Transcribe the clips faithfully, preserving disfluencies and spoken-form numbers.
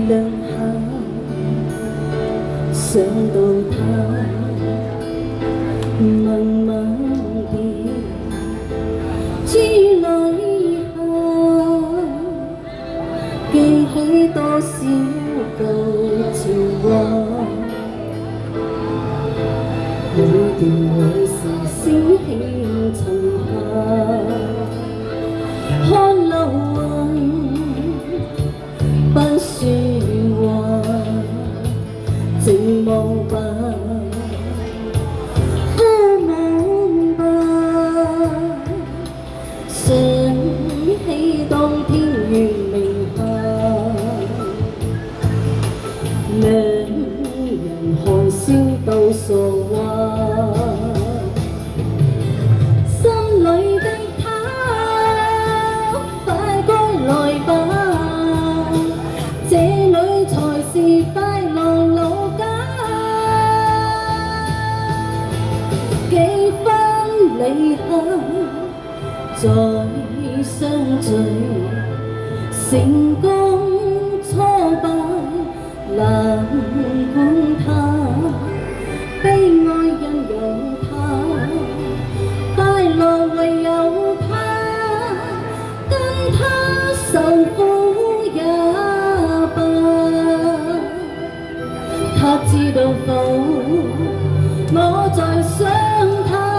兩下，想到他慢慢地珠淚下，記起多少舊情話，每段往事閃起沉下，看流雲不說話，靜望吧，呼望吧，想起當天月明下，兩人看笑鬥傻話，心裏的他快歸來吧，這裏才是快樂老家。幾分離合再相聚，成功挫敗難管他，悲哀因有他，快樂唯有他，跟他受苦也罷。他知道否？我在想他。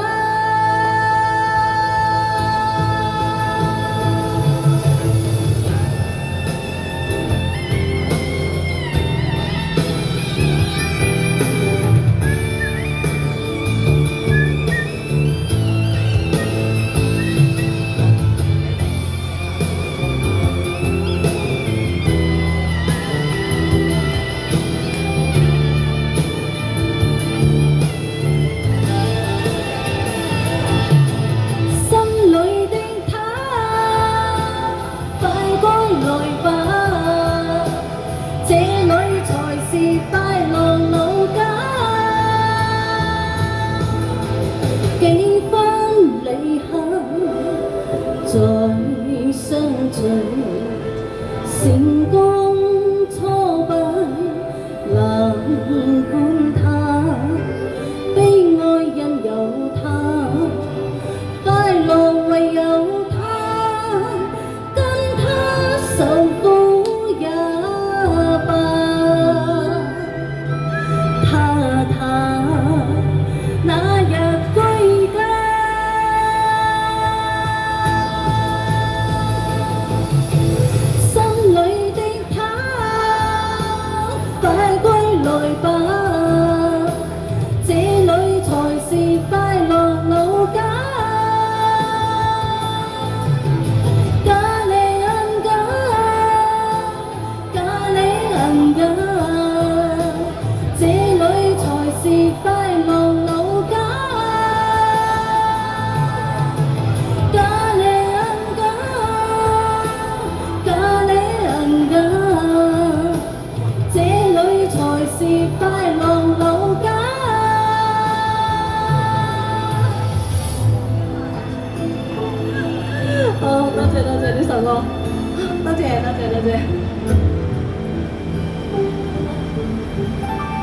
幾分離合再相聚，成功挫敗難管他，悲哀因有他，快樂唯有他，跟他受苦也罷。他他那日歸家，心裏的他快歸來吧，這裏才是快樂老家。咖喱恩家，咖喱恩家，這裏才是快樂老家。咖喱恩家，咖喱恩家，這裏才是快樂老家。好，多謝多謝呢首歌，多謝多謝多謝。